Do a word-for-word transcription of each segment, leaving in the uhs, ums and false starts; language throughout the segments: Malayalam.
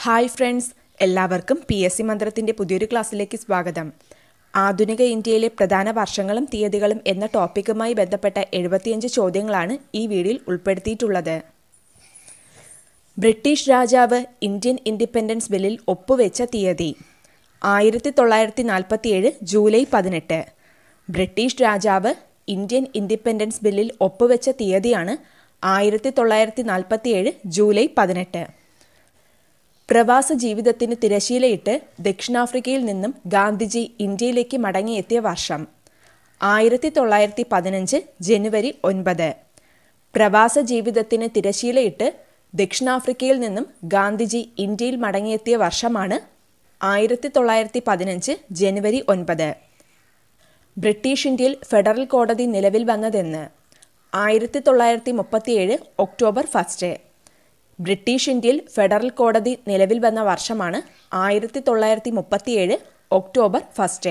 ഹായ് ഫ്രണ്ട്സ്, എല്ലാവർക്കും പി എസ് സി മന്ത്രത്തിൻ്റെ പുതിയൊരു ക്ലാസ്സിലേക്ക് സ്വാഗതം. ആധുനിക ഇന്ത്യയിലെ പ്രധാന വർഷങ്ങളും തീയതികളും എന്ന ടോപ്പിക്കുമായി ബന്ധപ്പെട്ട എഴുപത്തിയഞ്ച് ചോദ്യങ്ങളാണ് ഈ വീഡിയോയിൽ ഉൾപ്പെടുത്തിയിട്ടുള്ളത്. ബ്രിട്ടീഷ് രാജാവ് ഇന്ത്യൻ ഇൻഡിപെൻഡൻസ് ബില്ലിൽ ഒപ്പുവെച്ച തീയതി ആയിരത്തി തൊള്ളായിരത്തി നാൽപ്പത്തിയേഴ് ജൂലൈ പതിനെട്ട്. ബ്രിട്ടീഷ് രാജാവ് ഇന്ത്യൻ ഇൻഡിപെൻഡൻസ് ബില്ലിൽ ഒപ്പുവെച്ച തീയതിയാണ് ആയിരത്തി തൊള്ളായിരത്തി നാൽപ്പത്തിയേഴ് ജൂലൈ പതിനെട്ട്. പ്രവാസ ജീവിതത്തിന് തിരശീലയിട്ട് ദക്ഷിണാഫ്രിക്കയിൽ നിന്നും ഗാന്ധിജി ഇന്ത്യയിലേക്ക് മടങ്ങിയെത്തിയ വർഷം ആയിരത്തി തൊള്ളായിരത്തി പതിനഞ്ച് ജനുവരി ഒൻപത്. പ്രവാസ ജീവിതത്തിന് തിരശീലയിട്ട് ദക്ഷിണാഫ്രിക്കയിൽ നിന്നും ഗാന്ധിജി ഇന്ത്യയിൽ മടങ്ങിയെത്തിയ വർഷമാണ് ആയിരത്തി തൊള്ളായിരത്തി പതിനഞ്ച് ജനുവരി ഒൻപത്. ബ്രിട്ടീഷ് ഇന്ത്യയിൽ ഫെഡറൽ കോടതി നിലവിൽ വന്നതെന്ന് ആയിരത്തി തൊള്ളായിരത്തി മുപ്പത്തിയേഴ് ഒക്ടോബർ ഫസ്റ്റ്. ബ്രിട്ടീഷ് ഇന്ത്യയിൽ ഫെഡറൽ കോടതി നിലവിൽ വന്ന വർഷമാണ് ആയിരത്തി തൊള്ളായിരത്തി മുപ്പത്തിയേഴ് ഒക്ടോബർ ഫസ്റ്റ്.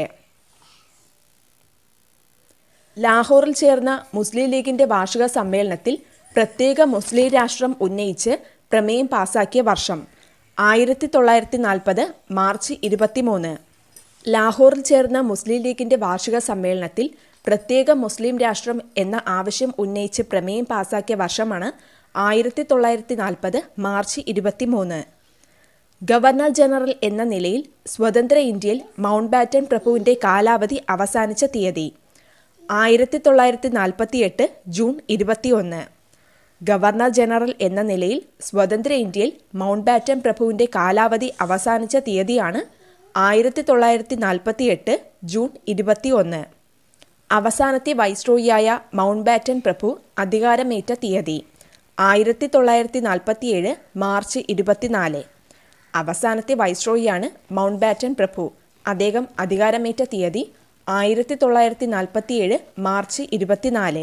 ലാഹോറിൽ ചേർന്ന മുസ്ലിം ലീഗിൻ്റെ വാർഷിക സമ്മേളനത്തിൽ പ്രത്യേക മുസ്ലിം രാഷ്ട്രം ഉന്നയിച്ച് പ്രമേയം പാസാക്കിയ വർഷം ആയിരത്തി തൊള്ളായിരത്തി നാൽപ്പത് മാർച്ച് ഇരുപത്തിമൂന്ന്. ലാഹോറിൽ ചേർന്ന മുസ്ലിം ലീഗിൻ്റെ വാർഷിക സമ്മേളനത്തിൽ പ്രത്യേക മുസ്ലിം രാഷ്ട്രം എന്ന ആവശ്യം ഉന്നയിച്ച് പ്രമേയം പാസാക്കിയ വർഷമാണ് ആയിരത്തി തൊള്ളായിരത്തി നാൽപ്പത് മാർച്ച് ഇരുപത്തിമൂന്ന്. ഗവർണർ ജനറൽ എന്ന നിലയിൽ സ്വതന്ത്ര ഇന്ത്യയിൽ മൗണ്ട് ബാറ്റൻ പ്രഭുവിൻ്റെ കാലാവധി അവസാനിച്ച തീയതി ആയിരത്തി തൊള്ളായിരത്തി നാൽപ്പത്തിയെട്ട് ജൂൺ ഇരുപത്തിയൊന്ന്. ഗവർണർ ജനറൽ എന്ന നിലയിൽ സ്വതന്ത്ര ഇന്ത്യയിൽ മൗണ്ട് ബാറ്റൻ പ്രഭുവിൻ്റെ കാലാവധി അവസാനിച്ച തീയതിയാണ് ആയിരത്തി തൊള്ളായിരത്തി നാൽപ്പത്തിയെട്ട് ജൂൺ ഇരുപത്തിയൊന്ന്. അവസാനത്തെ വൈസ്രോയിയായ മൗണ്ട് ബാറ്റൻ പ്രഭു അധികാരമേറ്റ തീയതി ആയിരത്തി തൊള്ളായിരത്തി നാൽപ്പത്തിയേഴ് മാർച്ച് ഇരുപത്തിനാല്. അവസാനത്തെ വൈസ്രോയിയാണ് മൗണ്ട് ബാറ്റൻ പ്രഭു. അദ്ദേഹം അധികാരമേറ്റ തീയതി ആയിരത്തി തൊള്ളായിരത്തി നാൽപ്പത്തിയേഴ് മാർച്ച് ഇരുപത്തിനാല്.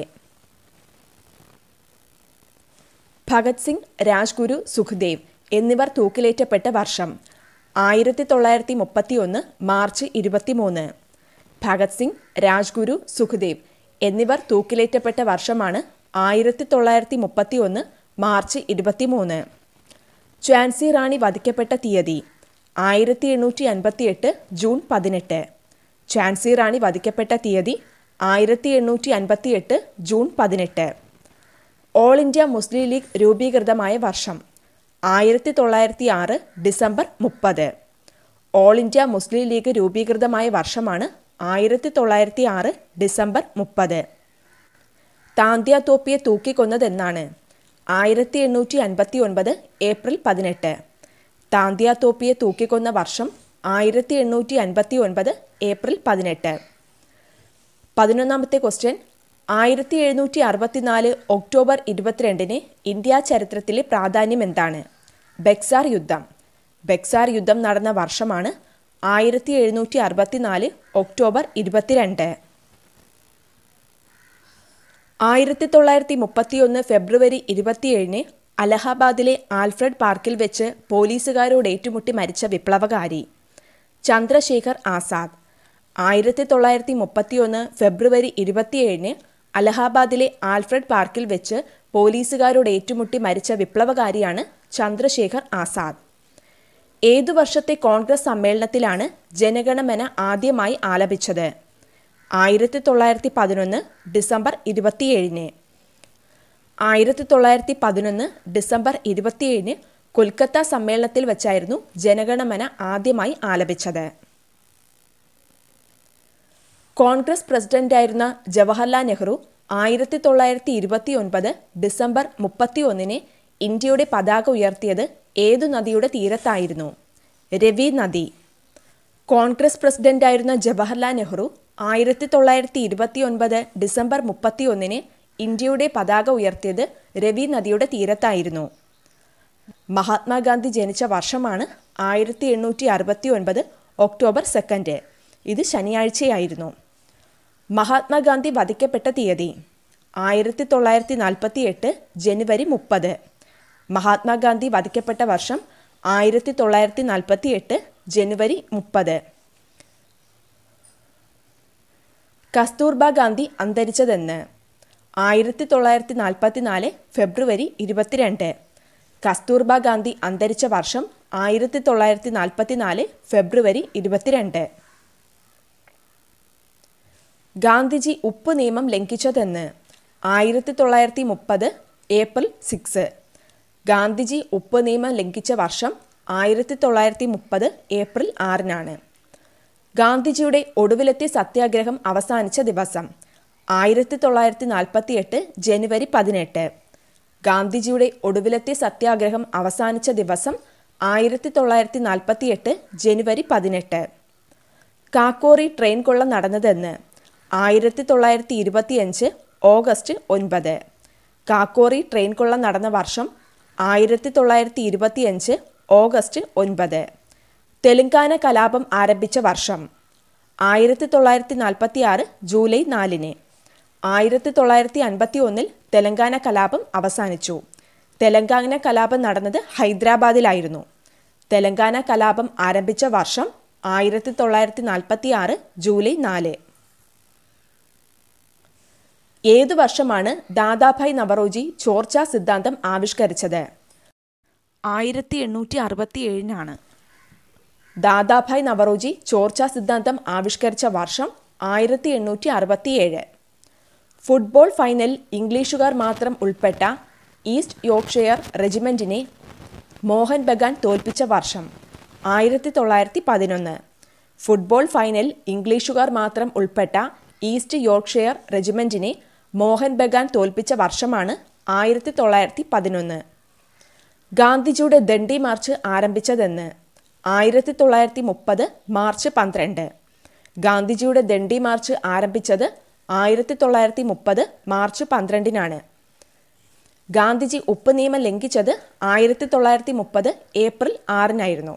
ഭഗത് സിംഗ്, രാജ്ഗുരു, സുഖ്ദേവ് എന്നിവർ തൂക്കിലേറ്റപ്പെട്ട വർഷം ആയിരത്തി തൊള്ളായിരത്തി മുപ്പത്തി ഒന്ന് മാർച്ച് ഇരുപത്തിമൂന്ന്. ഭഗത് സിംഗ്, രാജ്ഗുരു, സുഖ്ദേവ് എന്നിവർ തൂക്കിലേറ്റപ്പെട്ട വർഷമാണ് ആയിരത്തി തൊള്ളായിരത്തി മുപ്പത്തി ഒന്ന് മാർച്ച് ഇരുപത്തിമൂന്ന്. ഝാൻസി റാണി വധിക്കപ്പെട്ട തീയതി ആയിരത്തി എണ്ണൂറ്റി അൻപത്തി എട്ട് ജൂൺ പതിനെട്ട്. ഝാൻസി റാണി വധിക്കപ്പെട്ട തീയതി ആയിരത്തി എണ്ണൂറ്റി അൻപത്തി എട്ട് ജൂൺ പതിനെട്ട്. ഓൾ ഇന്ത്യ മുസ്ലിം ലീഗ് രൂപീകൃതമായ വർഷം ആയിരത്തി തൊള്ളായിരത്തി ആറ് ഡിസംബർ മുപ്പത്. ഓൾ ഇന്ത്യ മുസ്ലിം ലീഗ് രൂപീകൃതമായ വർഷമാണ് ആയിരത്തി തൊള്ളായിരത്തി ആറ് ഡിസംബർ മുപ്പത്. താന്ത്യ തോപ്പിയെ തൂക്കിക്കൊന്നതെന്നാണ് ആയിരത്തി എണ്ണൂറ്റി അൻപത്തി ഒൻപത് ഏപ്രിൽ പതിനെട്ട്. താന്ത്യ തോപ്പിയെ തൂക്കിക്കൊന്ന വർഷം ആയിരത്തി എണ്ണൂറ്റി അൻപത്തി ഒൻപത് ഏപ്രിൽ പതിനെട്ട്. പതിനൊന്നാമത്തെ ക്വസ്റ്റ്യൻ, ആയിരത്തി എഴുന്നൂറ്റി അറുപത്തിനാല് ഒക്ടോബർ ഇരുപത്തിരണ്ടിന് ഇന്ത്യ ചരിത്രത്തിലെ പ്രാധാന്യം എന്താണ്? ബക്സാർ യുദ്ധം. ബക്സാർ യുദ്ധം നടന്ന വർഷമാണ് ആയിരത്തി എഴുന്നൂറ്റി അറുപത്തിനാല് ഒക്ടോബർ ഇരുപത്തിരണ്ട്. ആയിരത്തി തൊള്ളായിരത്തി മുപ്പത്തിയൊന്ന് ഫെബ്രുവരി ഇരുപത്തിയേഴിന് അലഹബാദിലെ ആൽഫ്രഡ് പാർക്കിൽ വെച്ച് പോലീസുകാരോട് ഏറ്റുമുട്ടി മരിച്ച വിപ്ലവകാരി ചന്ദ്രശേഖർ ആസാദ്. ആയിരത്തി തൊള്ളായിരത്തി മുപ്പത്തിയൊന്ന് ഫെബ്രുവരി ഇരുപത്തിയേഴിന് അലഹബാദിലെ ആൽഫ്രഡ് പാർക്കിൽ വെച്ച് പോലീസുകാരോട് ഏറ്റുമുട്ടി മരിച്ച വിപ്ലവകാരിയാണ് ചന്ദ്രശേഖർ ആസാദ്. ഏതു വർഷത്തെ കോൺഗ്രസ് സമ്മേളനത്തിലാണ് ജനഗണമന ആദ്യമായി ആലപിച്ചത്? ആയിരത്തി തൊള്ളായിരത്തി പതിനൊന്ന് ഡിസംബർ ഇരുപത്തിയേഴിന്. ആയിരത്തി തൊള്ളായിരത്തി പതിനൊന്ന് ഡിസംബർ ഇരുപത്തിയേഴിന് കൊൽക്കത്ത സമ്മേളനത്തിൽ വച്ചായിരുന്നു ജനഗണമന ആദ്യമായി ആലപിച്ചത്. കോൺഗ്രസ് പ്രസിഡന്റായിരുന്ന ജവഹർലാൽ നെഹ്റു ആയിരത്തി തൊള്ളായിരത്തി ഇരുപത്തി ഒൻപത് ഡിസംബർ മുപ്പത്തി ഒന്നിന് ഇന്ത്യയുടെ പതാക ഉയർത്തിയത് ഏതു നദിയുടെ തീരത്തായിരുന്നു? രവി നദി. കോൺഗ്രസ് പ്രസിഡന്റായിരുന്ന ജവഹർലാൽ നെഹ്റു ആയിരത്തി തൊള്ളായിരത്തി ഇരുപത്തി ഒൻപത് ഡിസംബർ മുപ്പത്തി ഒന്നിന് ഇന്ത്യയുടെ പതാക ഉയർത്തിയത് രവി നദിയുടെ തീരത്തായിരുന്നു. മഹാത്മാഗാന്ധി ജനിച്ച വർഷമാണ് ആയിരത്തി എണ്ണൂറ്റി അറുപത്തി ഒൻപത് ഒക്ടോബർ സെക്കൻഡ്. ഇത് ശനിയാഴ്ചയായിരുന്നു. മഹാത്മാഗാന്ധി വധിക്കപ്പെട്ട തീയതി ആയിരത്തി തൊള്ളായിരത്തി നാൽപ്പത്തി എട്ട് ജനുവരി മുപ്പത്. മഹാത്മാഗാന്ധി വധിക്കപ്പെട്ട വർഷം ആയിരത്തി തൊള്ളായിരത്തി നാൽപ്പത്തി എട്ട് ജനുവരി മുപ്പത്. കസ്തൂർബ ഗാന്ധി അന്തരിച്ചതെന്ന് ആയിരത്തി തൊള്ളായിരത്തി നാൽപ്പത്തി നാല് ഫെബ്രുവരി ഇരുപത്തിരണ്ട്. കസ്തൂർബ ഗാന്ധി അന്തരിച്ച വർഷം ആയിരത്തി തൊള്ളായിരത്തി നാൽപ്പത്തി നാല് ഫെബ്രുവരി ഇരുപത്തിരണ്ട്. ഗാന്ധിജി ഉപ്പ് നിയമം ലംഘിച്ചതെന്ന്? ആയിരത്തി തൊള്ളായിരത്തി മുപ്പത് ഏപ്രിൽ സിക്സ്. ഗാന്ധിജി ഉപ്പ് നിയമം ലംഘിച്ച വർഷം ആയിരത്തി തൊള്ളായിരത്തി മുപ്പത് ഏപ്രിൽ ആറിനാണ്. ഗാന്ധിജിയുടെ ഒടുവിലത്തെ സത്യാഗ്രഹം അവസാനിച്ച ദിവസം ആയിരത്തി തൊള്ളായിരത്തി നാൽപ്പത്തി എട്ട് ജനുവരി പതിനെട്ട്. ഗാന്ധിജിയുടെ ഒടുവിലത്തെ സത്യാഗ്രഹം അവസാനിച്ച ദിവസം ആയിരത്തി തൊള്ളായിരത്തി നാൽപ്പത്തി എട്ട് ജനുവരി പതിനെട്ട്. കാക്കോറി ട്രെയിൻ കൊള്ള നടന്നതെന്ന്? ആയിരത്തി തൊള്ളായിരത്തി ഇരുപത്തിയഞ്ച് ഓഗസ്റ്റ് ഒൻപത്. കാക്കോറി ട്രെയിൻ കൊള്ള നടന്ന വർഷം ആയിരത്തി തൊള്ളായിരത്തി ഇരുപത്തിയഞ്ച് ഓഗസ്റ്റ് ഒൻപത്. തെലങ്കാന കലാപം ആരംഭിച്ച വർഷം ആയിരത്തി തൊള്ളായിരത്തി നാൽപ്പത്തി ആറ് ജൂലൈ നാലിന്. ആയിരത്തി തൊള്ളായിരത്തി അൻപത്തി ഒന്നിൽ തെലങ്കാന കലാപം അവസാനിച്ചു. തെലങ്കാന കലാപം നടന്നത് ഹൈദരാബാദിലായിരുന്നു. തെലങ്കാന കലാപം ആരംഭിച്ച വർഷം ആയിരത്തി തൊള്ളായിരത്തി നാൽപ്പത്തി ആറ് ജൂലൈ നാല്. ഏതു വർഷമാണ് ദാദാഭായ് നവറോജി ചോർച്ചാ സിദ്ധാന്തം ആവിഷ്കരിച്ചത്? ആയിരത്തി എണ്ണൂറ്റി അറുപത്തി ഏഴിനാണ്. ദാദാഭായ് നവറോജി ചോർച്ചാ സിദ്ധാന്തം ആവിഷ്കരിച്ച വർഷം ആയിരത്തി എണ്ണൂറ്റി അറുപത്തിയേഴ്. ഫുട്ബോൾ ഫൈനൽ ഇംഗ്ലീഷുകാർ മാത്രം ഉൾപ്പെട്ട ഈസ്റ്റ് യോർക്ക്ഷയർ റെജിമെന്റിനെ മോഹൻ ബഗാൻ തോൽപ്പിച്ച വർഷം ആയിരത്തി തൊള്ളായിരത്തി പതിനൊന്ന്. ഫുട്ബോൾ ഫൈനൽ ഇംഗ്ലീഷുകാർ മാത്രം ഉൾപ്പെട്ട ഈസ്റ്റ് യോർക്ക്ഷയർ റെജിമെന്റിനെ മോഹൻ ബഗാൻ തോൽപ്പിച്ച വർഷമാണ് ആയിരത്തി തൊള്ളായിരത്തി പതിനൊന്ന്. ഗാന്ധിജിയുടെ ദണ്ഡി മാർച്ച് ആരംഭിച്ചതെന്ന്? ആയിരത്തി തൊള്ളായിരത്തി മുപ്പത് മാർച്ച് പന്ത്രണ്ട്. ഗാന്ധിജിയുടെ ദണ്ഡി മാർച്ച് ആരംഭിച്ചത് ആയിരത്തി തൊള്ളായിരത്തി മുപ്പത് മാർച്ച് പന്ത്രണ്ടിനാണ്. ഗാന്ധിജി ഉപ്പ് നിയമം ലംഘിച്ചത് ആയിരത്തി തൊള്ളായിരത്തി മുപ്പത് ഏപ്രിൽ ആറിനായിരുന്നു.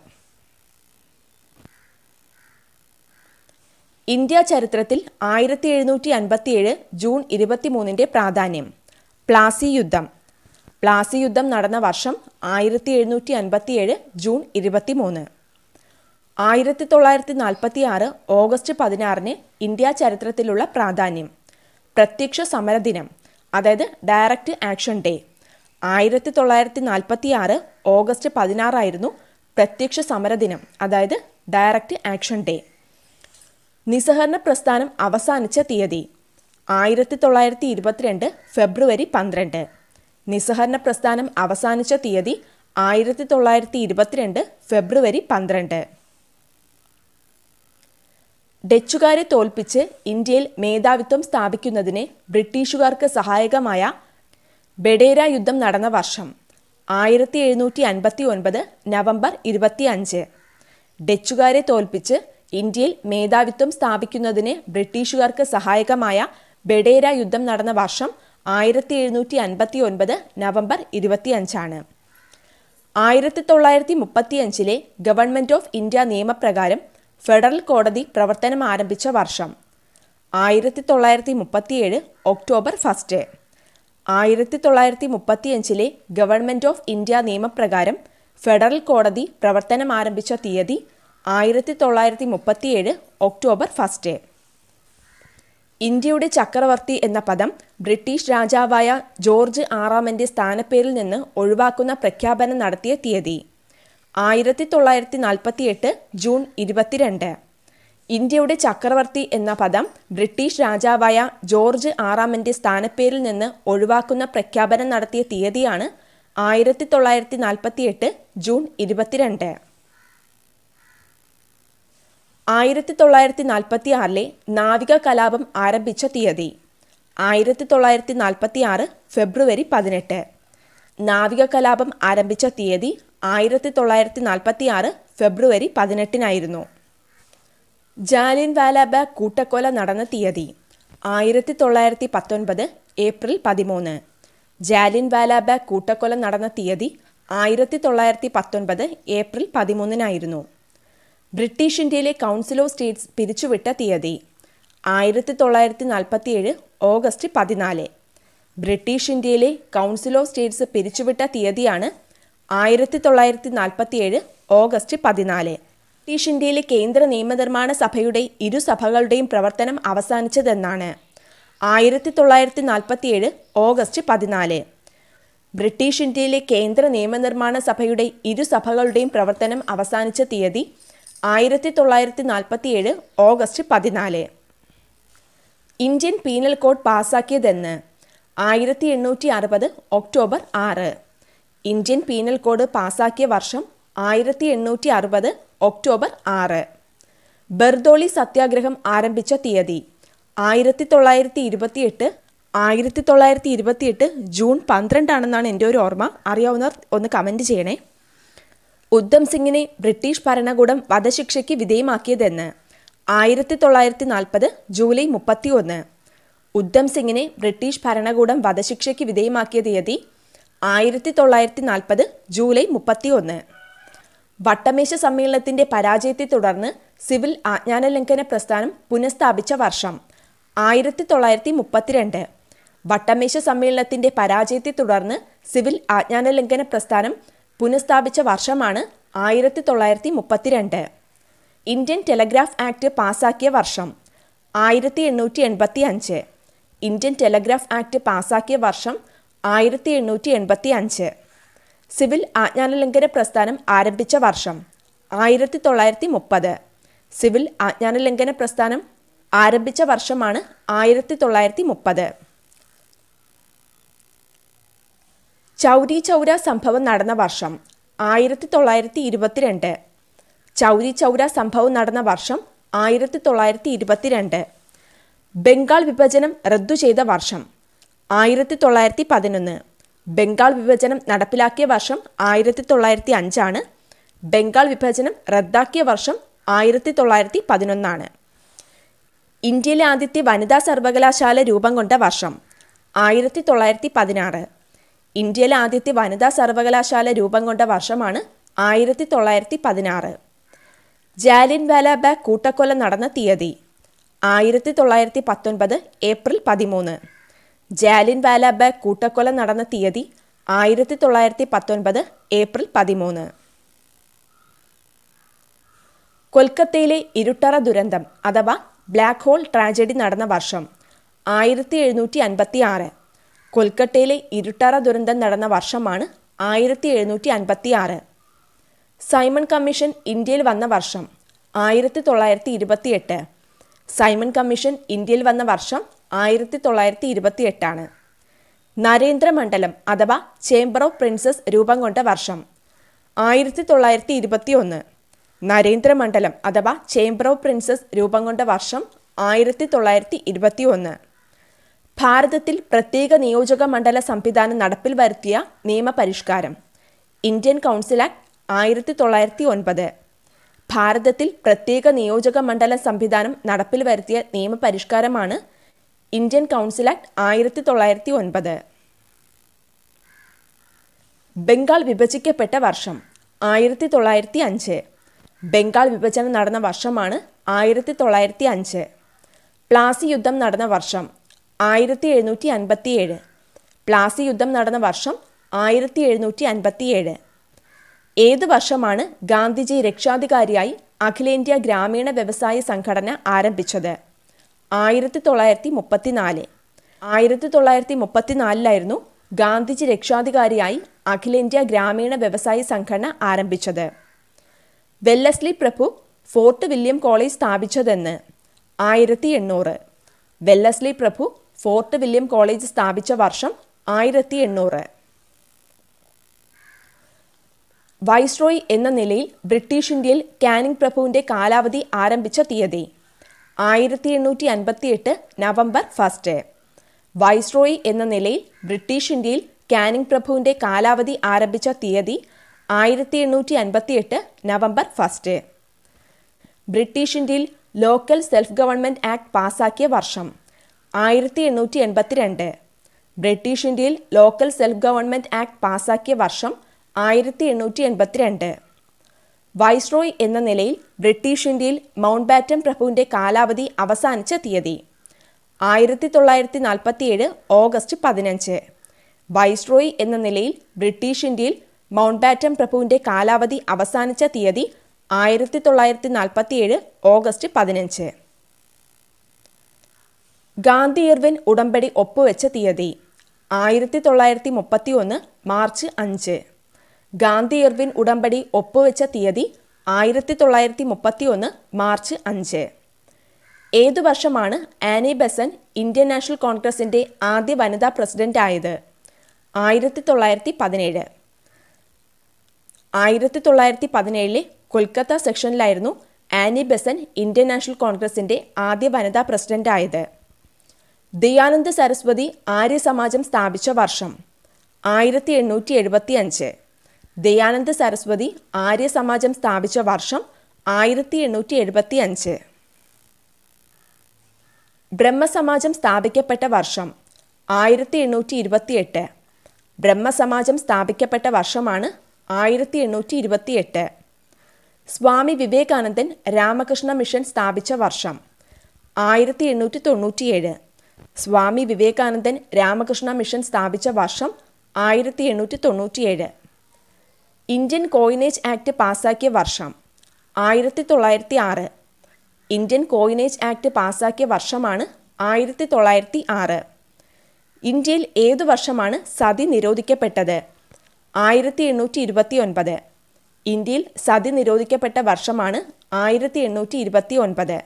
ഇന്ത്യ ചരിത്രത്തിൽ ആയിരത്തി എഴുന്നൂറ്റി അൻപത്തിയേഴ് ജൂൺ ഇരുപത്തിമൂന്നിൻ്റെ പ്രാധാന്യം. പ്ലാസി യുദ്ധം. പ്ലാസി യുദ്ധം നടന്ന വർഷം ആയിരത്തി എഴുന്നൂറ്റി അൻപത്തിയേഴ് ജൂൺ ഇരുപത്തിമൂന്ന്. ആയിരത്തി തൊള്ളായിരത്തി നാൽപ്പത്തി ആറ് ഓഗസ്റ്റ് പതിനാറിന് ഇന്ത്യ ചരിത്രത്തിലുള്ള പ്രാധാന്യം. പ്രത്യക്ഷ സമരദിനം, അതായത് ഡയറക്റ്റ് ആക്ഷൻ ഡേ. ആയിരത്തി തൊള്ളായിരത്തി നാൽപ്പത്തി ആറ് ഓഗസ്റ്റ് പതിനാറായിരുന്നു പ്രത്യക്ഷ സമരദിനം, അതായത് ഡയറക്റ്റ് ആക്ഷൻ ഡേ. നിസ്സഹകരണ പ്രസ്ഥാനം അവസാനിച്ച തീയതി ആയിരത്തി തൊള്ളായിരത്തി ഇരുപത്തിരണ്ട് ഫെബ്രുവരി പന്ത്രണ്ട്. നിസ്സഹകരണ പ്രസ്ഥാനം അവസാനിച്ച തീയതി ആയിരത്തി തൊള്ളായിരത്തി ഇരുപത്തിരണ്ട് ഫെബ്രുവരി പന്ത്രണ്ട്. ഡച്ചുകാരെ തോൽപ്പിച്ച് ഇന്ത്യയിൽ മേധാവിത്വം സ്ഥാപിക്കുന്നതിന് ബ്രിട്ടീഷുകാർക്ക് സഹായകമായ ബഡേര യുദ്ധം നടന്ന വർഷം ആയിരത്തി എഴുന്നൂറ്റി അൻപത്തി ഒൻപത് നവംബർ ഇരുപത്തി അഞ്ച്. ഡച്ചുകാരെ തോൽപ്പിച്ച് ഇന്ത്യയിൽ മേധാവിത്വം സ്ഥാപിക്കുന്നതിന് ബ്രിട്ടീഷുകാർക്ക് സഹായകമായ ബഡേര യുദ്ധം നടന്ന വർഷം ആയിരത്തി എഴുന്നൂറ്റി അൻപത്തി ഒൻപത് നവംബർ ഇരുപത്തി അഞ്ചാണ്. ആയിരത്തി തൊള്ളായിരത്തി മുപ്പത്തി അഞ്ചിലെ ഗവൺമെൻറ് ഓഫ് ഇന്ത്യ നിയമപ്രകാരം ഫെഡറൽ കോടതി പ്രവർത്തനം ആരംഭിച്ച വർഷം ആയിരത്തി തൊള്ളായിരത്തി മുപ്പത്തിയേഴ് ഒക്ടോബർ ഫസ്റ്റ്. ആയിരത്തി തൊള്ളായിരത്തി മുപ്പത്തി അഞ്ചിലെ ഗവൺമെൻറ് ഓഫ് ഇന്ത്യ നിയമപ്രകാരം ഫെഡറൽ കോടതി പ്രവർത്തനം ആരംഭിച്ച തീയതി ആയിരത്തി തൊള്ളായിരത്തി മുപ്പത്തിയേഴ് ഒക്ടോബർ ഫസ്റ്റ്. ഇന്ത്യയുടെ ചക്രവർത്തി എന്ന പദം ബ്രിട്ടീഷ് രാജാവായ ജോർജ് ആറാമൻ്റെ സ്ഥാനപ്പേരിൽ നിന്ന് ഒഴിവാക്കുന്ന പ്രഖ്യാപനം നടത്തിയ തീയതി ആയിരത്തി തൊള്ളായിരത്തി നാൽപ്പത്തി എട്ട് ജൂൺ ഇരുപത്തിരണ്ട്. ഇന്ത്യയുടെ ചക്രവർത്തി എന്ന പദം ബ്രിട്ടീഷ് രാജാവായ ജോർജ് ആറാമൻ്റെ സ്ഥാനപ്പേരിൽ നിന്ന് ഒഴിവാക്കുന്ന പ്രഖ്യാപനം നടത്തിയ തീയതിയാണ് ആയിരത്തി തൊള്ളായിരത്തി നാൽപ്പത്തി എട്ട് ജൂൺ ഇരുപത്തിരണ്ട്. ആയിരത്തി തൊള്ളായിരത്തി നാൽപ്പത്തി ആറിലെ നാവിക കലാപം ആരംഭിച്ച തീയതി ആയിരത്തി തൊള്ളായിരത്തി നാൽപ്പത്തി ആറ് ഫെബ്രുവരി പതിനെട്ട്. നാവിക കലാപം ആരംഭിച്ച തീയതി ആയിരത്തി തൊള്ളായിരത്തി നാൽപ്പത്തി ആറ് ഫെബ്രുവരി പതിനെട്ടിനായിരുന്നു. ജാലിയൻ വാലാബാഗ് കൂട്ടക്കൊല നടന്ന തീയതി ആയിരത്തി തൊള്ളായിരത്തി പത്തൊൻപത് ഏപ്രിൽ പതിമൂന്ന്. ജാലിയൻ വാലാബാഗ് കൂട്ടക്കൊല നടന്ന തീയതി ആയിരത്തി തൊള്ളായിരത്തി പത്തൊൻപത് ഏപ്രിൽ പതിമൂന്നിനായിരുന്നു. ബ്രിട്ടീഷ് ഇന്ത്യയിലെ കൗൺസിൽ ഓഫ് സ്റ്റേറ്റ്സ് പിരിച്ചുവിട്ട തീയതി ആയിരത്തി തൊള്ളായിരത്തി നാൽപ്പത്തിയേഴ് ഓഗസ്റ്റ് പതിനാല്. ബ്രിട്ടീഷ് ഇന്ത്യയിലെ കൗൺസിൽ ഓഫ് സ്റ്റേറ്റ്സ് പിരിച്ചുവിട്ട തീയതിയാണ് ആയിരത്തി തൊള്ളായിരത്തി നാൽപ്പത്തിയേഴ് ഓഗസ്റ്റ് പതിനാല്. ബ്രിട്ടീഷ് ഇന്ത്യയിലെ കേന്ദ്ര നിയമനിർമ്മാണ സഭയുടെ ഇരു സഭകളുടെയും പ്രവർത്തനം അവസാനിച്ചതെന്നാണ്? ആയിരത്തി തൊള്ളായിരത്തി നാൽപ്പത്തിയേഴ് ഓഗസ്റ്റ് പതിനാല്. ബ്രിട്ടീഷ് ഇന്ത്യയിലെ കേന്ദ്ര നിയമനിർമ്മാണ സഭയുടെ ഇരു സഭകളുടെയും പ്രവർത്തനം അവസാനിച്ച തീയതി ആയിരത്തി തൊള്ളായിരത്തി നാൽപ്പത്തിയേഴ് ഓഗസ്റ്റ് പതിനാല്. ഇന്ത്യൻ പീനൽ കോഡ് പാസാക്കിയതെന്ന് ആയിരത്തി എണ്ണൂറ്റി അറുപത് ഒക്ടോബർ ആറ്. ഇന്ത്യൻ പീനൽ കോഡ് പാസാക്കിയ വർഷം ആയിരത്തി എണ്ണൂറ്റി അറുപത് ഒക്ടോബർ ആറ്. ബർദോളി സത്യാഗ്രഹം ആരംഭിച്ച തീയതി ആയിരത്തി തൊള്ളായിരത്തി ഇരുപത്തിയെട്ട് ആയിരത്തി തൊള്ളായിരത്തി ഇരുപത്തിയെട്ട് ജൂൺ പന്ത്രണ്ടാണെന്നാണ് എൻ്റെ ഒരു ഓർമ്മ. അറിയാവുന്നവർ ഒന്ന് കമൻറ്റ് ചെയ്യണേ. ഉദ്ധം സിംഗിനെ ബ്രിട്ടീഷ് ഭരണകൂടം വധശിക്ഷയ്ക്ക് വിധേയമാക്കിയതെന്ന് ആയിരത്തി തൊള്ളായിരത്തി നാൽപ്പത് ജൂലൈ മുപ്പത്തി ഒന്ന്. ഉദ്ധം സിംഗിനെ ബ്രിട്ടീഷ് ഭരണകൂടം വധശിക്ഷയ്ക്ക് വിധേയമാക്കിയ തീയതി ആയിരത്തി തൊള്ളായിരത്തി നാൽപ്പത് ജൂലൈ മുപ്പത്തി ഒന്ന്. വട്ടമേശ സമ്മേളനത്തിൻ്റെ പരാജയത്തെ തുടർന്ന് സിവിൽ ആജ്ഞാനലംഘന പ്രസ്ഥാനം പുനഃസ്ഥാപിച്ച വർഷം ആയിരത്തി തൊള്ളായിരത്തി മുപ്പത്തിരണ്ട്. വട്ടമേശ സമ്മേളനത്തിൻ്റെ പരാജയത്തെ തുടർന്ന് സിവിൽ ആജ്ഞാനലംഘന പ്രസ്ഥാനം പുനഃസ്ഥാപിച്ച വർഷമാണ് ആയിരത്തി തൊള്ളായിരത്തി മുപ്പത്തിരണ്ട്. ഇന്ത്യൻ ടെലഗ്രാഫ് ആക്ട് പാസാക്കിയ വർഷം ആയിരത്തി എണ്ണൂറ്റി എൺപത്തി അഞ്ച്. ഇന്ത്യൻ ടെലഗ്രാഫ് ആക്ട് പാസാക്കിയ വർഷം ആയിരത്തി എണ്ണൂറ്റി എൺപത്തി അഞ്ച്. സിവിൽ ആജ്ഞാനലംഘന പ്രസ്ഥാനം ആരംഭിച്ച വർഷം ആയിരത്തി തൊള്ളായിരത്തി മുപ്പത്. സിവിൽ ആജ്ഞാനലംഘന പ്രസ്ഥാനം ആരംഭിച്ച വർഷമാണ് ആയിരത്തി തൊള്ളായിരത്തി മുപ്പത്. ചൗരി ചൗര സംഭവം നടന്ന വർഷം ആയിരത്തി തൊള്ളായിരത്തി ഇരുപത്തിരണ്ട്. ചൗരി ചൗര സംഭവം നടന്ന വർഷം ആയിരത്തി തൊള്ളായിരത്തി ഇരുപത്തിരണ്ട്. ബംഗാൾ വിഭജനം റദ്ദു ചെയ്ത വർഷം ആയിരത്തി തൊള്ളായിരത്തി പതിനൊന്ന്. ബംഗാൾ വിഭജനം നടപ്പിലാക്കിയ വർഷം ആയിരത്തി തൊള്ളായിരത്തി അഞ്ചാണ്. ബംഗാൾ വിഭജനം റദ്ദാക്കിയ വർഷം ആയിരത്തി തൊള്ളായിരത്തി പതിനൊന്നാണ്. ഇന്ത്യയിലെ ആദ്യത്തെ വനിതാ സർവകലാശാല രൂപം കൊണ്ട വർഷം ആയിരത്തി തൊള്ളായിരത്തി പതിനാറ്. ഇന്ത്യയിലെ ആദ്യത്തെ വനിതാ സർവകലാശാല രൂപം കൊണ്ട വർഷമാണ് ആയിരത്തി തൊള്ളായിരത്തി പതിനാറ്. ജാലിയൻ വാലാബാഗ് കൂട്ടക്കൊല നടന്ന തീയതി ആയിരത്തി തൊള്ളായിരത്തി പത്തൊൻപത് ഏപ്രിൽ പതിമൂന്ന്. ജാലിയൻ വാലാബാഗ് കൂട്ടക്കൊല നടന്ന തീയതി ആയിരത്തി തൊള്ളായിരത്തി പത്തൊൻപത് ഏപ്രിൽ പതിമൂന്ന്. കൊൽക്കത്തയിലെ ഇരുട്ടറ ദുരന്തം അഥവാ ബ്ലാക്ക് ഹോൾ ട്രാജഡി നടന്ന വർഷം ആയിരത്തി എഴുന്നൂറ്റി അൻപത്തി ആറ്. കൊൽക്കത്തയിലെ ഇരുട്ടറ ദുരന്തം നടന്ന വർഷമാണ് ആയിരത്തി എഴുന്നൂറ്റി അൻപത്തി ആറ്. സൈമൺ കമ്മീഷൻ ഇന്ത്യയിൽ വന്ന വർഷം ആയിരത്തി തൊള്ളായിരത്തി ഇരുപത്തി എട്ട്. സൈമൺ കമ്മീഷൻ ഇന്ത്യയിൽ വന്ന വർഷം ആയിരത്തി തൊള്ളായിരത്തി ഇരുപത്തി എട്ടാണ്. നരേന്ദ്രമണ്ഡലം അഥവാ ചേംബർ ഓഫ് പ്രിൻസസ് രൂപം കൊണ്ട വർഷം ആയിരത്തി തൊള്ളായിരത്തി ഇരുപത്തി ഒന്ന്. നരേന്ദ്രമണ്ഡലം അഥവാ ചേംബർ ഓഫ് പ്രിൻസസ് രൂപം കൊണ്ട വർഷം ആയിരത്തി തൊള്ളായിരത്തി ഇരുപത്തി ഒന്ന്. ഭാരതത്തിൽ പ്രത്യേക നിയോജക മണ്ഡല സംവിധാനം നടപ്പിൽ വരുത്തിയ നിയമപരിഷ്കാരം ഇന്ത്യൻ കൗൺസിൽ ആക്ട് ആയിരത്തി തൊള്ളായിരത്തി ഒൻപത്. ഭാരതത്തിൽ പ്രത്യേക നിയോജക മണ്ഡല സംവിധാനം നടപ്പിൽ വരുത്തിയ നിയമപരിഷ്കാരമാണ് ഇന്ത്യൻ കൗൺസിൽ ആക്ട് ആയിരത്തി തൊള്ളായിരത്തി ഒൻപത്. ബംഗാൾ വിഭജിക്കപ്പെട്ട വർഷം ആയിരത്തി തൊള്ളായിരത്തി അഞ്ച്. ബംഗാൾ വിഭജനം നടന്ന വർഷമാണ് ആയിരത്തി തൊള്ളായിരത്തി അഞ്ച്. പ്ലാസി യുദ്ധം നടന്ന വർഷം ആയിരത്തി എഴുന്നൂറ്റി അൻപത്തി ഏഴ്. പ്ലാസി യുദ്ധം നടന്ന വർഷം ആയിരത്തി എഴുന്നൂറ്റി അൻപത്തി ഏഴ്. ഏത് വർഷമാണ് ഗാന്ധിജി രക്ഷാധികാരിയായി അഖിലേന്ത്യാ ഗ്രാമീണ വ്യവസായ സംഘടന ആരംഭിച്ചത്? ആയിരത്തി തൊള്ളായിരത്തി മുപ്പത്തി നാല്. ആയിരത്തി തൊള്ളായിരത്തി മുപ്പത്തി നാലിലായിരുന്നു ഗാന്ധിജി രക്ഷാധികാരിയായി അഖിലേന്ത്യാ ഗ്രാമീണ വ്യവസായ സംഘടന ആരംഭിച്ചത്. വെല്ലസ്ലി പ്രഭു ഫോർട്ട് വില്യം കോളേജ് സ്ഥാപിച്ചതെന്ന് ആയിരത്തി എണ്ണൂറ്. വെല്ലസ്ലി പ്രഭു ഫോർട്ട് വില്യം കോളേജ് സ്ഥാപിച്ച വർഷം ആയിരത്തി എണ്ണൂറ്. വൈസ്രോയ് എന്ന നിലയിൽ ബ്രിട്ടീഷ് ഇന്ത്യയിൽ കാനിങ് പ്രഭുവിൻ്റെ കാലാവധി ആരംഭിച്ച തീയതി ആയിരത്തി എണ്ണൂറ്റി അൻപത്തി എട്ട് നവംബർ ഫസ്റ്റ്. വൈസ്രോയ് എന്ന നിലയിൽ ബ്രിട്ടീഷ് ഇന്ത്യയിൽ കാനിങ് പ്രഭുവിൻ്റെ കാലാവധി ആരംഭിച്ച തീയതി ആയിരത്തി എണ്ണൂറ്റി അൻപത്തി എട്ട് നവംബർ ഫസ്റ്റ്. ബ്രിട്ടീഷ് ഇന്ത്യയിൽ ലോക്കൽ സെൽഫ് ഗവൺമെൻറ് ആക്ട് പാസാക്കിയ വർഷം ആയിരത്തി എണ്ണൂറ്റി എൺപത്തി രണ്ട്. ബ്രിട്ടീഷ് ഇന്ത്യയിൽ ലോക്കൽ സെൽഫ് ഗവൺമെൻറ് ആക്ട് പാസാക്കിയ വർഷം ആയിരത്തി എണ്ണൂറ്റി എൺപത്തി രണ്ട്. വൈസ്രോയ് എന്ന നിലയിൽ ബ്രിട്ടീഷ് ഇന്ത്യയിൽ മൗണ്ട് ബാറ്റൻ പ്രഭുവിൻ്റെ കാലാവധി അവസാനിച്ച തീയതി ആയിരത്തി തൊള്ളായിരത്തി നാൽപ്പത്തി ഏഴ് ഓഗസ്റ്റ് പതിനഞ്ച്. വൈസ്രോയ് എന്ന നിലയിൽ ബ്രിട്ടീഷ് ഇന്ത്യയിൽ മൗണ്ട് ബാറ്റൻ പ്രഭുവിൻ്റെ കാലാവധി അവസാനിച്ച തീയതി ആയിരത്തി തൊള്ളായിരത്തി നാൽപ്പത്തി ഏഴ് ഓഗസ്റ്റ് പതിനഞ്ച്. ഗാന്ധി ഇർവിൻ ഉടമ്പടി ഒപ്പുവെച്ച തീയതി ആയിരത്തി തൊള്ളായിരത്തി മുപ്പത്തി ഒന്ന് മാർച്ച് അഞ്ച്. ഗാന്ധി ഇർവിൻ ഉടമ്പടി ഒപ്പുവെച്ച തീയതി ആയിരത്തി തൊള്ളായിരത്തി മുപ്പത്തി ഒന്ന് മാർച്ച് അഞ്ച്. ഏതു വർഷമാണ് ആനി ബെസന്റ് ഇന്ത്യൻ നാഷണൽ കോൺഗ്രസിൻ്റെ ആദ്യ വനിതാ പ്രസിഡന്റ് ആയത്? ആയിരത്തി തൊള്ളായിരത്തി പതിനേഴ്. ആയിരത്തി തൊള്ളായിരത്തി പതിനേഴിലെ കൊൽക്കത്ത സെക്ഷനിലായിരുന്നു ആനി ബെസന്റ് ഇന്ത്യൻ നാഷണൽ കോൺഗ്രസിൻ്റെ ആദ്യ വനിതാ പ്രസിഡന്റ് ആയത്. ദയാനന്ദ സരസ്വതി ആര്യ സമാജം സ്ഥാപിച്ച വർഷം? ആയിരത്തി എണ്ണൂറ്റി എഴുപത്തി അഞ്ച്. ദയാനന്ദ സരസ്വതി ആര്യ സമാജം സ്ഥാപിച്ച വർഷം ആയിരത്തി എണ്ണൂറ്റി എഴുപത്തി അഞ്ച്. ബ്രഹ്മസമാജം സ്ഥാപിക്കപ്പെട്ട വർഷം? ആയിരത്തി എണ്ണൂറ്റി ഇരുപത്തി എട്ട്. ബ്രഹ്മസമാജം സ്ഥാപിക്കപ്പെട്ട വർഷമാണ് ആയിരത്തി എണ്ണൂറ്റി ഇരുപത്തി എട്ട്. സ്വാമി വിവേകാനന്ദൻ രാമകൃഷ്ണ മിഷൻ സ്ഥാപിച്ച വർഷം? ആയിരത്തി എണ്ണൂറ്റി തൊണ്ണൂറ്റിയേഴ്. സ്വാമി വിവേകാനന്ദൻ രാമകൃഷ്ണ മിഷൻ സ്ഥാപിച്ച വർഷം ആയിരത്തി എണ്ണൂറ്റി തൊണ്ണൂറ്റിയേഴ്. ഇന്ത്യൻ കോയിനേജ് ആക്ട് പാസാക്കിയ വർഷം? ആയിരത്തി തൊള്ളായിരത്തി ആറ്. ഇന്ത്യൻ കോയിനേജ് ആക്ട് പാസാക്കിയ വർഷമാണ് ആയിരത്തി തൊള്ളായിരത്തി ആറ്. ഇന്ത്യയിൽ ഏതു വർഷമാണ് സതി നിരോധിക്കപ്പെട്ടത്? ആയിരത്തി എണ്ണൂറ്റി ഇരുപത്തി ഒൻപത്. ഇന്ത്യയിൽ സതി നിരോധിക്കപ്പെട്ട വർഷമാണ് ആയിരത്തി എണ്ണൂറ്റി ഇരുപത്തി ഒൻപത്.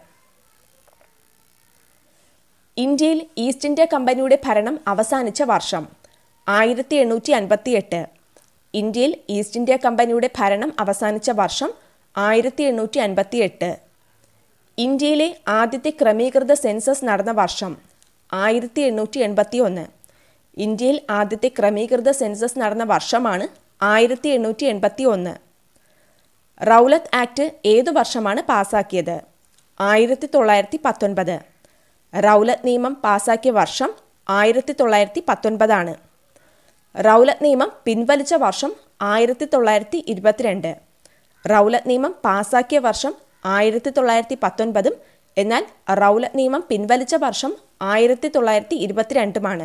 ഇന്ത്യയിൽ ഈസ്റ്റ് ഇന്ത്യ കമ്പനിയുടെ ഭരണം അവസാനിച്ച വർഷം? ആയിരത്തി എണ്ണൂറ്റി അൻപത്തി എട്ട്. ഇന്ത്യയിൽ ഈസ്റ്റ് ഇന്ത്യ കമ്പനിയുടെ ഭരണം അവസാനിച്ച വർഷം ആയിരത്തി എണ്ണൂറ്റി അൻപത്തി എട്ട്. ഇന്ത്യയിലെ ആദ്യത്തെ ക്രമീകൃത സെൻസസ് നടന്ന വർഷം? ആയിരത്തി എണ്ണൂറ്റി എൺപത്തി ഒന്ന്. ഇന്ത്യയിൽ ആദ്യത്തെ ക്രമീകൃത സെൻസസ് നടന്ന വർഷമാണ് ആയിരത്തി എണ്ണൂറ്റി എൺപത്തി ഒന്ന്. റൗലത്ത് ആക്ട് ഏതു വർഷമാണ് പാസാക്കിയത്? ആയിരത്തി തൊള്ളായിരത്തി പത്തൊൻപത്. റൗലത്ത് നിയമം പാസാക്കിയ വർഷം ആയിരത്തി തൊള്ളായിരത്തി പത്തൊൻപതാണ്. റൗലത്ത് നിയമം പിൻവലിച്ച വർഷം ആയിരത്തി തൊള്ളായിരത്തി ഇരുപത്തിരണ്ട്. റൗലത്ത് നിയമം പാസാക്കിയ വർഷം ആയിരത്തി തൊള്ളായിരത്തി പത്തൊൻപതും എന്നാൽ റൗലത്ത് നിയമം പിൻവലിച്ച വർഷം ആയിരത്തി തൊള്ളായിരത്തി ഇരുപത്തിരണ്ടുമാണ്.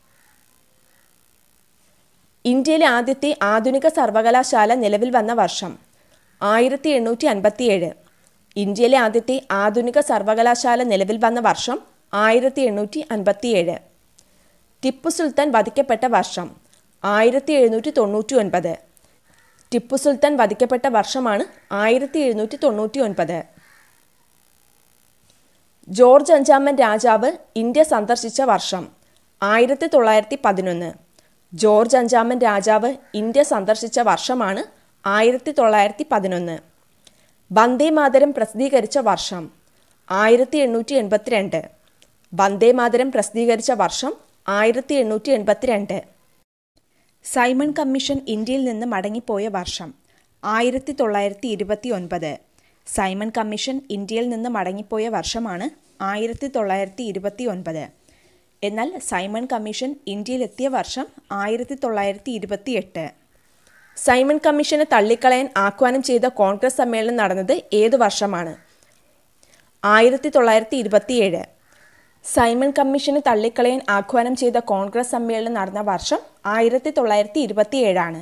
ഇന്ത്യയിലെ ആദ്യത്തെ ആധുനിക സർവകലാശാല നിലവിൽ വന്ന വർഷം? ആയിരത്തി എണ്ണൂറ്റി അൻപത്തി ഏഴ്. ഇന്ത്യയിലെ ആദ്യത്തെ ആധുനിക സർവകലാശാല നിലവിൽ വന്ന വർഷം ആയിരത്തി എണ്ണൂറ്റി അൻപത്തി ഏഴ്. ടിപ്പു സുൽത്താൻ വധിക്കപ്പെട്ട വർഷം? ആയിരത്തി എഴുന്നൂറ്റി തൊണ്ണൂറ്റി ഒൻപത്. ടിപ്പു സുൽത്താൻ വധിക്കപ്പെട്ട വർഷമാണ് ആയിരത്തി എഴുന്നൂറ്റി തൊണ്ണൂറ്റി ഒൻപത്. ജോർജ് അഞ്ചാമൻ രാജാവ് ഇന്ത്യ സന്ദർശിച്ച വർഷം? ആയിരത്തി തൊള്ളായിരത്തി പതിനൊന്ന്. ജോർജ് അഞ്ചാമൻ രാജാവ് ഇന്ത്യ സന്ദർശിച്ച വർഷമാണ് ആയിരത്തി തൊള്ളായിരത്തി പതിനൊന്ന്. വന്ദേ മാതരം പ്രസിദ്ധീകരിച്ച വർഷം? ആയിരത്തി എണ്ണൂറ്റി എൺപത്തിരണ്ട്. വന്ദേ മാതരം പ്രസിദ്ധീകരിച്ച വർഷം ആയിരത്തി എണ്ണൂറ്റി എൺപത്തിരണ്ട്. സൈമൺ കമ്മീഷൻ ഇന്ത്യയിൽ നിന്ന് മടങ്ങിപ്പോയ വർഷം? ആയിരത്തി തൊള്ളായിരത്തി ഇരുപത്തി ഒൻപത്. സൈമൺ കമ്മീഷൻ ഇന്ത്യയിൽ നിന്ന് മടങ്ങിപ്പോയ വർഷമാണ് ആയിരത്തി തൊള്ളായിരത്തി ഇരുപത്തി ഒൻപത്. എന്നാൽ സൈമൺ കമ്മീഷൻ ഇന്ത്യയിലെത്തിയ വർഷം ആയിരത്തി തൊള്ളായിരത്തി ഇരുപത്തി എട്ട്. സൈമൺ കമ്മീഷനെ തള്ളിക്കളയാൻ ആഹ്വാനം ചെയ്ത കോൺഗ്രസ് സമ്മേളനം നടന്നത് ഏതു വർഷമാണ്? ആയിരത്തി തൊള്ളായിരത്തി ഇരുപത്തിയേഴ്. സൈമൺ കമ്മീഷനെ തള്ളിക്കളയാൻ ആഹ്വാനം ചെയ്ത കോൺഗ്രസ് സമ്മേളനം നടന്ന വർഷം ആയിരത്തി തൊള്ളായിരത്തി ഇരുപത്തിയേഴാണ്.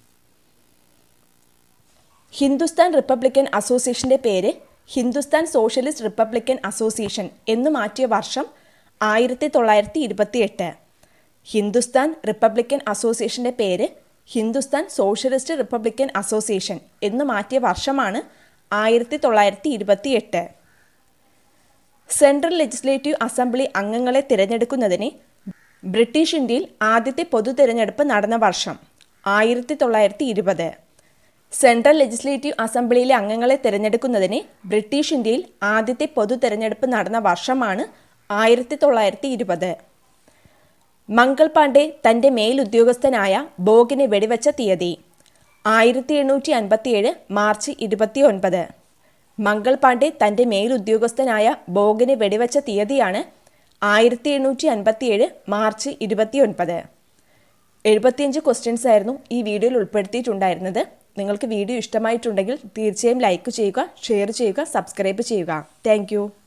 ഹിന്ദുസ്ഥാൻ റിപ്പബ്ലിക്കൻ അസോസിയേഷൻ്റെ പേര് ഹിന്ദുസ്ഥാൻ സോഷ്യലിസ്റ്റ് റിപ്പബ്ലിക്കൻ അസോസിയേഷൻ എന്ന് മാറ്റിയ വർഷം ആയിരത്തി തൊള്ളായിരത്തി ഇരുപത്തിയെട്ട്. ഹിന്ദുസ്ഥാൻ റിപ്പബ്ലിക്കൻ അസോസിയേഷൻ്റെ പേര് ഹിന്ദുസ്ഥാൻ സോഷ്യലിസ്റ്റ് റിപ്പബ്ലിക്കൻ അസോസിയേഷൻ എന്ന് മാറ്റിയ വർഷമാണ് ആയിരത്തി തൊള്ളായിരത്തി ഇരുപത്തിയെട്ട്. സെൻട്രൽ ലെജിസ്ലേറ്റീവ് അസംബ്ലി അംഗങ്ങളെ തിരഞ്ഞെടുക്കുന്നതിന് ബ്രിട്ടീഷ് ഇന്ത്യയിൽ ആദ്യത്തെ പൊതു തിരഞ്ഞെടുപ്പ് നടന്ന വർഷം? ആയിരത്തി തൊള്ളായിരത്തി ഇരുപത്. സെൻട്രൽ ലെജിസ്ലേറ്റീവ് അസംബ്ലിയിലെ അംഗങ്ങളെ തിരഞ്ഞെടുക്കുന്നതിന് ബ്രിട്ടീഷ് ഇന്ത്യയിൽ ആദ്യത്തെ പൊതു തിരഞ്ഞെടുപ്പ് നടന്ന വർഷമാണ് ആയിരത്തി തൊള്ളായിരത്തി ഇരുപത്. മംഗൾ പാണ്ഡെ തൻ്റെ മേലുദ്യോഗസ്ഥനായ ബോഗിനെ വെടിവെച്ച തീയതി? ആയിരത്തി എണ്ണൂറ്റി അൻപത്തിയേഴ് മാർച്ച് ഇരുപത്തി ഒൻപത്. മംഗൾ പാണ്ഡെ തൻ്റെ മേലുദ്യോഗസ്ഥനായ ബോഗിനെ വെടിവെച്ച തീയതിയാണ് ആയിരത്തി എണ്ണൂറ്റി അൻപത്തിയേഴ് മാർച്ച് ഇരുപത്തി ഒൻപത്. എഴുപത്തിയഞ്ച് ക്വസ്റ്റ്യൻസ് ആയിരുന്നു ഈ വീഡിയോയിൽ ഉൾപ്പെടുത്തിയിട്ടുണ്ടായിരുന്നത്. നിങ്ങൾക്ക് വീഡിയോ ഇഷ്ടമായിട്ടുണ്ടെങ്കിൽ തീർച്ചയായും ലൈക്ക് ചെയ്യുക, ഷെയർ ചെയ്യുക, സബ്സ്ക്രൈബ് ചെയ്യുക. താങ്ക്